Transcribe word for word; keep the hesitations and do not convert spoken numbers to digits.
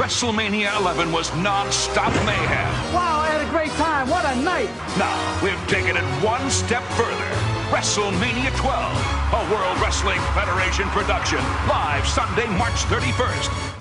Wrestlemania eleven was non-stop mayhem. Wow, I had a great time. What a night. Now, we've taken it one step further. Wrestlemania twelve, a World Wrestling Federation production, live Sunday, March thirty-first.